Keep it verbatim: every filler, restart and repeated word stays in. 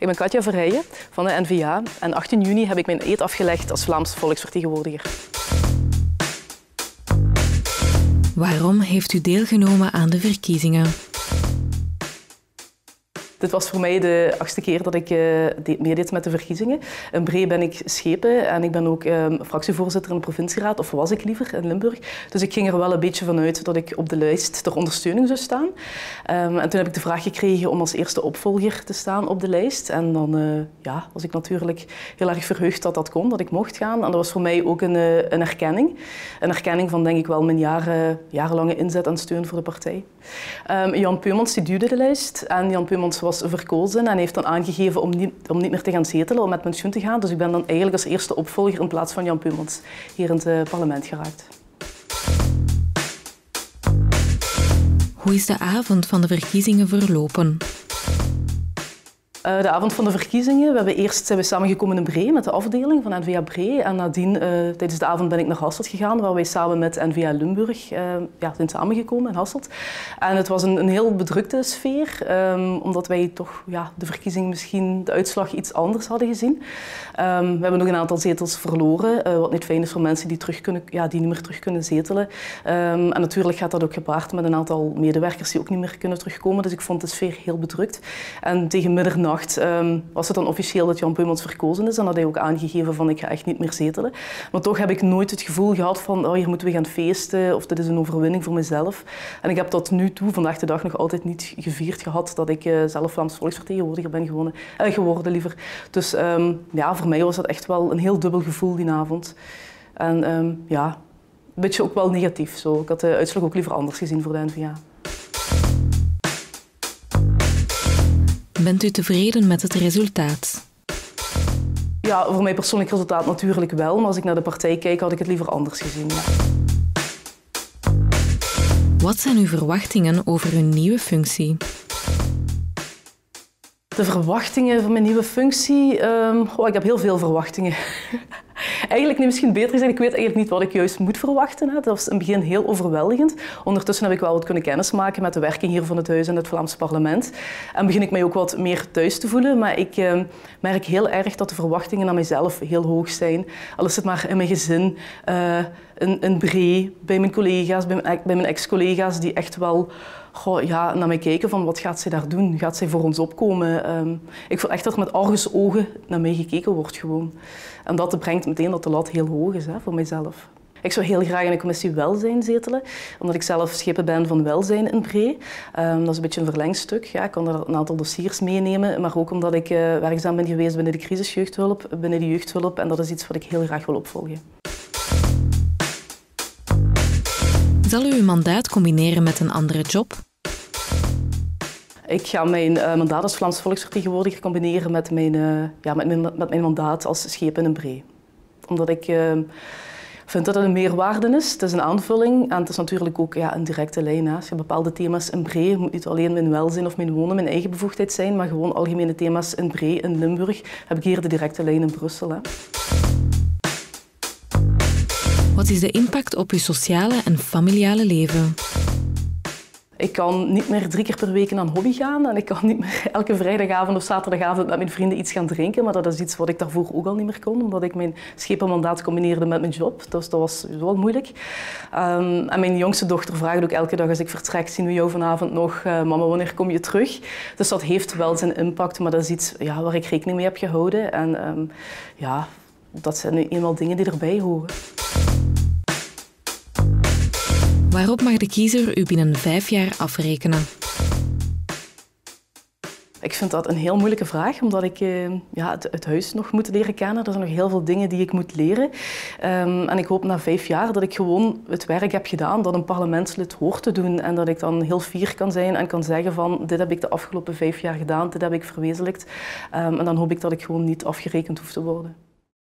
Ik ben Katja Verheijen van de N V A en achttien juni heb ik mijn eed afgelegd als Vlaams volksvertegenwoordiger. Waarom heeft u deelgenomen aan de verkiezingen? Dit was voor mij de achtste keer dat ik uh, meedeed met de verkiezingen. In Bree ben ik schepen en ik ben ook uh, fractievoorzitter in de provincieraad, of was ik liever, in Limburg. Dus ik ging er wel een beetje vanuit dat ik op de lijst ter ondersteuning zou staan. Um, en toen heb ik de vraag gekregen om als eerste opvolger te staan op de lijst. En dan uh, ja, was ik natuurlijk heel erg verheugd dat dat kon, dat ik mocht gaan. En dat was voor mij ook een, uh, een erkenning. Een erkenning van, denk ik wel, mijn jaren, jarenlange inzet en steun voor de partij. Um, Jan Peumans die duwde de lijst en Jan Peumans was verkozen en heeft dan aangegeven om niet, om niet meer te gaan zetelen, om met pensioen te gaan. Dus ik ben dan eigenlijk als eerste opvolger in plaats van Jan Peumans hier in het parlement geraakt. Hoe is de avond van de verkiezingen verlopen? Uh, de avond van de verkiezingen. We hebben eerst zijn we samengekomen in Bree met de afdeling van N V A Bree. En nadien, uh, tijdens de avond ben ik naar Hasselt gegaan, waar wij samen met N V A Limburg uh, ja, zijn samengekomen in Hasselt. En het was een, een heel bedrukte sfeer, um, omdat wij toch ja, de verkiezing misschien de uitslag iets anders hadden gezien. Um, we hebben nog een aantal zetels verloren, uh, wat niet fijn is voor mensen die, terug kunnen, ja, die niet meer terug kunnen zetelen. Um, en natuurlijk gaat dat ook gepaard met een aantal medewerkers die ook niet meer kunnen terugkomen. Dus ik vond de sfeer heel bedrukt. En tegen middernacht Um, was het dan officieel dat Jan Peumans verkozen is en had hij ook aangegeven van ik ga echt niet meer zetelen. Maar toch heb ik nooit het gevoel gehad van oh, hier moeten we gaan feesten of dit is een overwinning voor mezelf. En ik heb tot nu toe, vandaag de dag, nog altijd niet gevierd gehad dat ik uh, zelf Vlaams volksvertegenwoordiger ben gewonnen, uh, geworden. Liever. Dus um, ja, voor mij was dat echt wel een heel dubbel gevoel die avond. En um, ja, een beetje ook wel negatief. Zo. Ik had de uitslag ook liever anders gezien voor de N V A. Bent u tevreden met het resultaat? Ja, voor mij persoonlijk resultaat natuurlijk wel, maar als ik naar de partij kijk, had ik het liever anders gezien. Ja. Wat zijn uw verwachtingen over uw nieuwe functie? De verwachtingen van mijn nieuwe functie? Um, oh, ik heb heel veel verwachtingen. Eigenlijk niet, misschien beter gezegd, ik weet eigenlijk niet wat ik juist moet verwachten. Hè. Dat was in het begin heel overweldigend. Ondertussen heb ik wel wat kunnen kennismaken met de werking hier van het huis en het Vlaams parlement. En begin ik mij ook wat meer thuis te voelen. Maar ik uh, merk heel erg dat de verwachtingen aan mijzelf heel hoog zijn. Al is het maar in mijn gezin, uh, in, in Bree, bij mijn collega's, bij mijn, bij mijn ex-collega's die echt wel goh, ja, naar mij kijken van wat gaat zij daar doen? Gaat zij voor ons opkomen? Um, ik voel echt dat er met argusogen naar mij gekeken wordt gewoon. En dat brengt meteen dat de lat heel hoog is hè, voor mijzelf. Ik zou heel graag in de commissie welzijn zetelen, omdat ik zelf schepen ben van welzijn in Bree. Um, dat is een beetje een verlengstuk. Ja, ik kan er een aantal dossiers meenemen, maar ook omdat ik uh, werkzaam ben geweest binnen de crisisjeugdhulp, binnen de jeugdhulp. En dat is iets wat ik heel graag wil opvolgen. Zal u uw mandaat combineren met een andere job? Ik ga mijn uh, mandaat als Vlaams volksvertegenwoordiger combineren met mijn, uh, ja, met mijn, met mijn mandaat als schepen in Bree. Omdat ik uh, vind dat het een meerwaarde is. Het is een aanvulling en het is natuurlijk ook ja, een directe lijn. Hè. Als je bepaalde thema's in Bree, het moet niet alleen mijn welzijn of mijn wonen, mijn eigen bevoegdheid zijn, maar gewoon algemene thema's in Bree, in Limburg, heb ik hier de directe lijn in Brussel. Hè. Wat is de impact op uw sociale en familiale leven? Ik kan niet meer drie keer per week naar een hobby gaan en ik kan niet meer elke vrijdagavond of zaterdagavond met mijn vrienden iets gaan drinken. Maar dat is iets wat ik daarvoor ook al niet meer kon, omdat ik mijn schepenmandaat combineerde met mijn job. Dus dat was wel moeilijk. Um, en mijn jongste dochter vraagt ook elke dag als ik vertrek, zien we jou vanavond nog? Uh, mama, wanneer kom je terug? Dus dat heeft wel zijn impact, maar dat is iets ja, waar ik rekening mee heb gehouden. En um, ja, dat zijn nu eenmaal dingen die erbij horen. Waarop mag de kiezer u binnen vijf jaar afrekenen? Ik vind dat een heel moeilijke vraag, omdat ik uh, ja, het, het huis nog moet leren kennen. Er zijn nog heel veel dingen die ik moet leren. Um, en ik hoop na vijf jaar dat ik gewoon het werk heb gedaan dat een parlementslid hoort te doen. En dat ik dan heel fier kan zijn en kan zeggen van dit heb ik de afgelopen vijf jaar gedaan, dit heb ik verwezenlijkt. Um, en dan hoop ik dat ik gewoon niet afgerekend hoef te worden.